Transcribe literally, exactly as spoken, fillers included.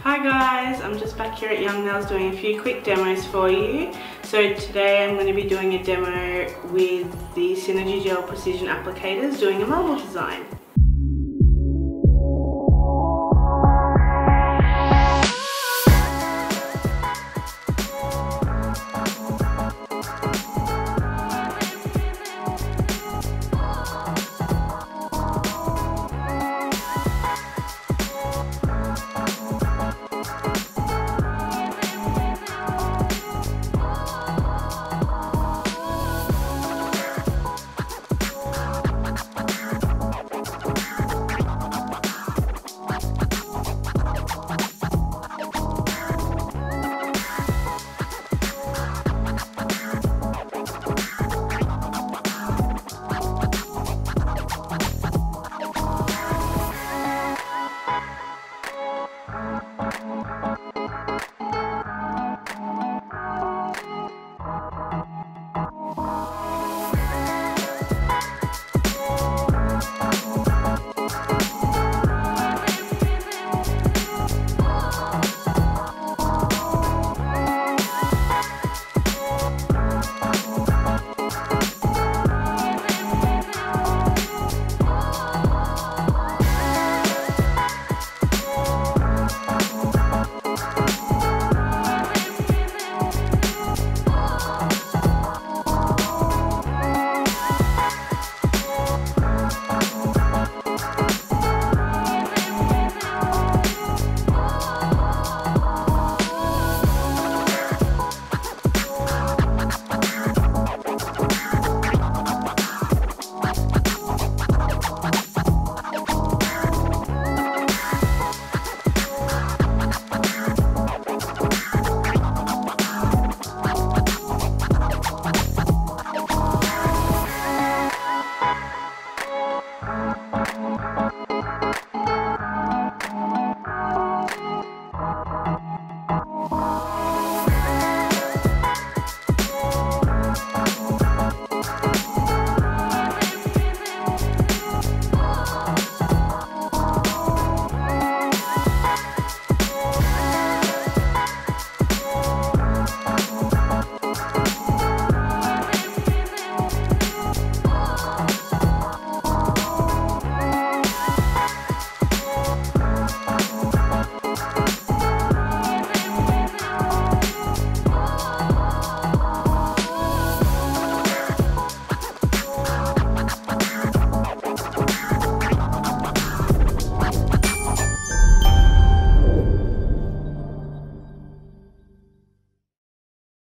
Hi guys, I'm just back here at Young Nails doing a few quick demos for you. So today I'm going to be doing a demo with the Synergy Gel Precision Applicators doing a marble design.